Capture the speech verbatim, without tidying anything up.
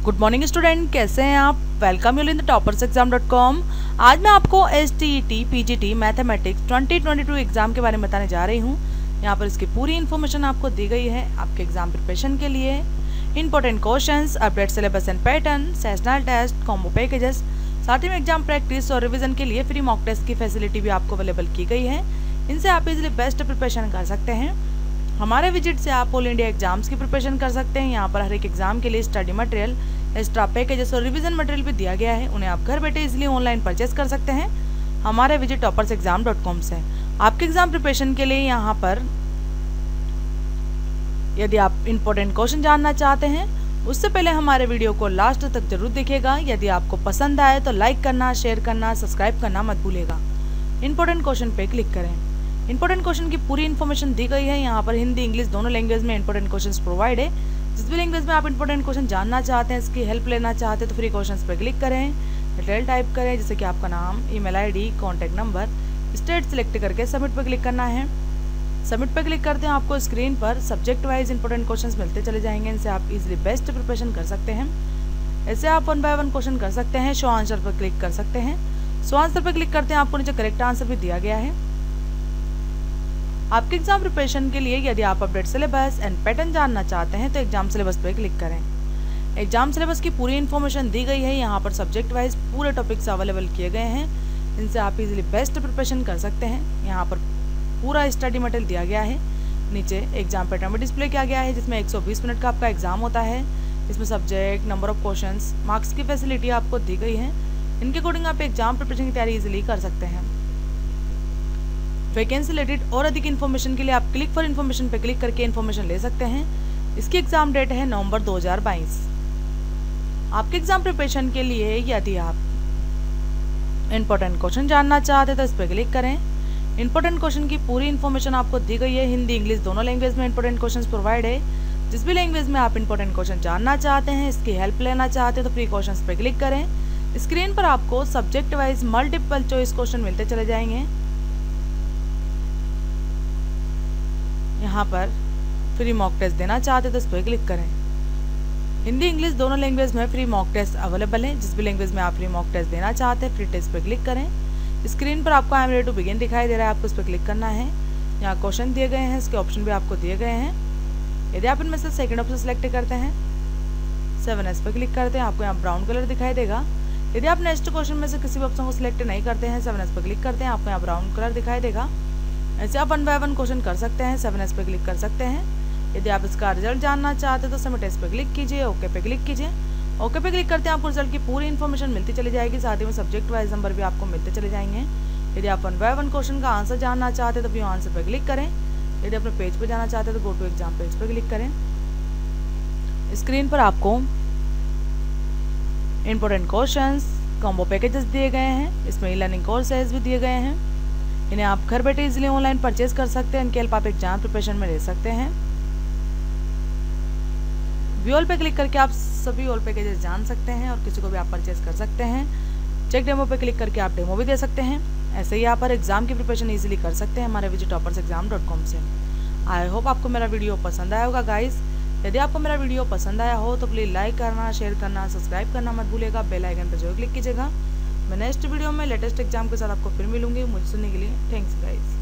Good morning student, कैसे हैं आप। Welcome you in the toppers exam dot com. आज मैं आपको S T E T P G T mathematics twenty twenty two exam के बारे में बताने जा रही हूँ। यहाँ पर इसकी पूरी इन्फॉर्मेशन आपको दी गई है आपके एग्जाम प्रिपरेशन के लिए। Important questions, update syllabus and pattern, sessional test, combo packages, साथ ही में एग्जाम प्रैक्टिस और रिविजन के लिए फ्री मॉक टेस्ट की फैसिलिटी भी आपको अवेलेबल की गई है। इनसे आप इजीली बेस्ट प्रिपरेशन कर सकते हैं। हमारे विजिट से आप ऑल इंडिया एग्जाम्स की प्रिपरेशन कर सकते हैं। यहाँ पर हर एक एग्जाम के लिए स्टडी मटेरियल, एक्स्ट्रा पैकेजेस और रिवीजन मटेरियल भी दिया गया है। उन्हें आप घर बैठे इजीली ऑनलाइन परचेस कर सकते हैं हमारे visit toppers exam dot com से। आपके एग्जाम प्रिपरेशन के लिए यहाँ पर यदि आप इंपॉर्टेंट क्वेश्चन जानना चाहते हैं उससे पहले हमारे वीडियो को लास्ट तक जरूर देखिएगा। यदि आपको पसंद आए तो लाइक करना, शेयर करना, सब्सक्राइब करना मत भूलिएगा। इंपॉर्टेंट क्वेश्चन पे क्लिक करें। इंपॉर्टेंट क्वेश्चन की पूरी इन्फॉर्मेशन दी गई है। यहाँ पर हिंदी इंग्लिश दोनों लैंग्वेज में इंपॉर्टेंट क्वेश्चंस प्रोवाइड है। जिस भी लैंग्वेज में आप इंपॉर्टेंट क्वेश्चन जानना चाहते हैं, इसकी हेल्प लेना चाहते हैं तो फ्री क्वेश्चंस पर क्लिक करें, डिटेल टाइप करें जैसे कि आपका नाम, email ID, contact number, state select करके सबमिट पर क्लिक करना है। सबमिट पर क्लिक करते हैं आपको स्क्रीन पर सब्जेक्ट वाइज इंपॉर्टेंट क्वेश्चंस मिलते चले जाएंगे। इनसे आप इजीली बेस्ट प्रिपरेशन कर सकते हैं। ऐसे आप वन बाय वन क्वेश्चन कर सकते हैं। शो आंसर पर क्लिक कर सकते हैं। शो आंसर पर क्लिक करते हैं आपको नीचे करेक्ट आंसर भी दिया गया है। आपके एग्जाम प्रिपरेशन के लिए यदि आप अपडेट सिलेबस एंड पैटर्न जानना चाहते हैं तो एग्जाम सिलेबस पर क्लिक करें। एग्जाम सिलेबस की पूरी इन्फॉर्मेशन दी गई है। यहाँ पर सब्जेक्ट वाइज पूरे टॉपिक्स अवेलेबल किए गए हैं। इनसे आप इजीली बेस्ट प्रिपरेशन कर सकते हैं। यहाँ पर पूरा स्टडी मटेरियल दिया गया है। नीचे एग्जाम पैटर्न में डिस्प्ले किया गया है जिसमें एक सौ बीस मिनट का आपका एग्जाम होता है। इसमें subject, number of questions, marks की फैसिलिटी आपको दी गई है। इनके अकॉर्डिंग आप एग्जाम प्रिपरेशन की तैयारी इजीली कर सकते हैं। वैकेंसी रिलेटेड और अधिक इन्फॉर्मेशन के लिए आप क्लिक फॉर इन्फॉर्मेशन पे क्लिक करके इन्फॉर्मेशन ले सकते हैं। इसकी एग्जाम डेट है नवंबर दो हज़ार बाईस। आपके एग्जाम प्रिपरेशन के लिए यदि आप इंपॉर्टेंट क्वेश्चन जानना चाहते हैं तो इस पर क्लिक करें। इंपॉर्टेंट क्वेश्चन की पूरी इन्फॉर्मेशन आपको दी गई है। हिंदी इंग्लिश दोनों लैंग्वेज में इंपॉर्टेंट क्वेश्चंस प्रोवाइड है। जिस भी लैंग्वेज में आप इंपॉर्टेंट क्वेश्चन जानना चाहते हैं, इसकी हेल्प लेना चाहते हैं तो फ्री क्वेश्चंस पे क्लिक करें। स्क्रीन पर आपको subject wise multiple choice question मिलते चले जाएंगे। यहाँ पर फ्री मॉक टेस्ट देना चाहते तो इस पर क्लिक करें। हिंदी इंग्लिश दोनों लैंग्वेज में फ्री मॉक टेस्ट अवेलेबल है। जिस भी लैंग्वेज में आप फ्री मॉक टेस्ट देना चाहते हैं फ्री टेस्ट पर क्लिक करें। स्क्रीन पर आपको I am ready to begin दिखाई दे रहा है, आपको इस पर क्लिक करना है। यहाँ क्वेश्चन दिए गए हैं, इसके ऑप्शन भी आपको दिए गए हैं। यदि आप इनमें से सेकंड ऑप्शन सेलेक्ट करते हैं, सेवन एस पर क्लिक करते हैं, आपको यहाँ ब्राउन कलर दिखाई देगा। यदि आप नेक्स्ट क्वेश्चन में से किसी भी ऑप्शन को सिलेक्ट नहीं करते हैं, सेवन एस पर क्लिक करते हैं, आपको यहाँ ब्राउन कलर दिखाई देगा। ऐसे आप वन बाय वन क्वेश्चन कर सकते हैं। सेवन एस पे क्लिक कर सकते हैं। यदि आप इसका रिजल्ट जानना चाहते हैं तो सबमिट एस पे क्लिक कीजिए, ओके पे क्लिक कीजिए। ओके पे क्लिक करते हैं आपको रिजल्ट की पूरी इन्फॉर्मेशन मिलती चली जाएगी। साथ ही में सब्जेक्ट वाइज नंबर भी आपको मिलते चले जाएंगे। यदि आप वन बाय वन क्वेश्चन का आंसर जानना चाहते हैं तो व्यू आंसर पर क्लिक करें। यदि अपने पेज पर जाना चाहते हैं तो गो टू एग्जाम पेज पर क्लिक करें। स्क्रीन पर आपको इंपॉर्टेंट क्वेश्चंस, कॉम्बो पैकेजेस दिए गए हैं। इसमें ई लर्निंग कोर्सेज भी दिए गए हैं। इन्हें आप घर बैठे इजीली ऑनलाइन परचेज कर सकते हैं। इनकी हेल्प आप एग्जाम प्रिपरेशन में ले सकते हैं। व्यू ऑल पे क्लिक करके आप सभी ऑल पैकेजेस जान सकते हैं और किसी को भी आप परचेज कर सकते हैं। चेक डेमो पे क्लिक करके आप डेमो भी दे सकते हैं। ऐसे ही यहाँ पर एग्जाम की प्रिपरेशन इजीली कर सकते हैं हमारे visit toppers exam dot com से। आई होप आपको मेरा वीडियो पसंद आया होगा गाइस। यदि आपको मेरा वीडियो पसंद आया हो तो प्लीज़ लाइक करना, शेयर करना, सब्सक्राइब करना मत भूलिएगा। बेल आइकन पर जरूर क्लिक कीजिएगा। मैं नेक्स्ट वीडियो में लेटेस्ट एग्जाम के साथ आपको फिर मिलूंगी। मुझे सुनने के लिए थैंक्स गाइस।